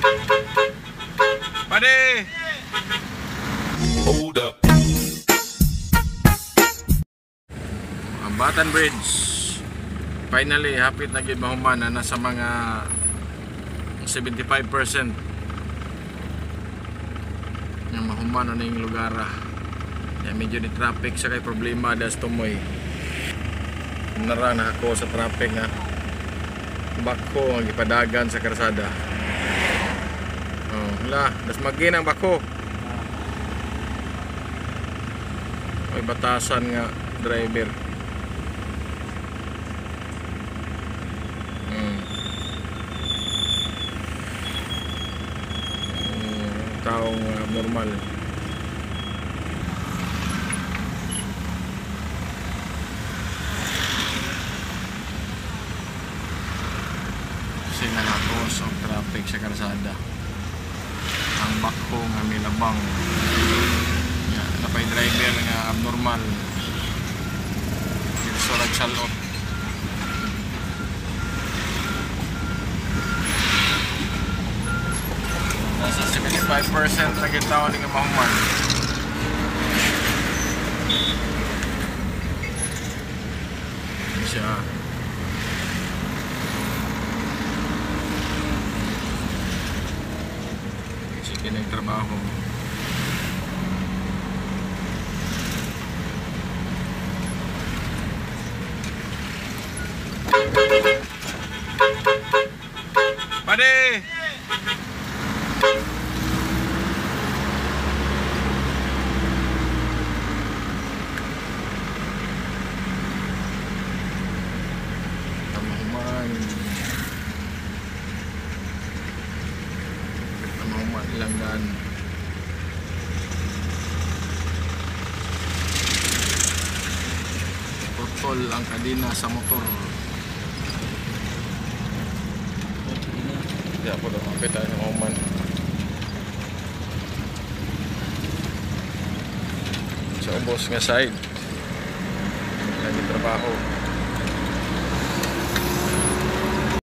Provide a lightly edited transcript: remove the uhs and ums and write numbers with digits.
Pade! Hold up. Ambatan Bridge. Finally, hapit na gid mahuman na nasa mga 75%. Yang mahuman na yung lugar. Ya medyo ni traffic sa kay problema das tumoy. Narang na ako sa traffic nga bako ang ipadagan sa karsada. Oh, wala, das magin ang bako. May batasan nga driver. Taong abnormal. Kasi nalakos ang traffic sa karsada. Ang bako nga milabang. Napay driver nga abnormal. Surag salot. Nasa 75% na kita ni nga mahuman. Siya. Sige nagtrabaho. Pade! Tamahuman ilang daan. Putol ang kadena sa motor. Hindi ako daw mapit tayo sa mahuman. Sa ubos nga side lagi trabaho.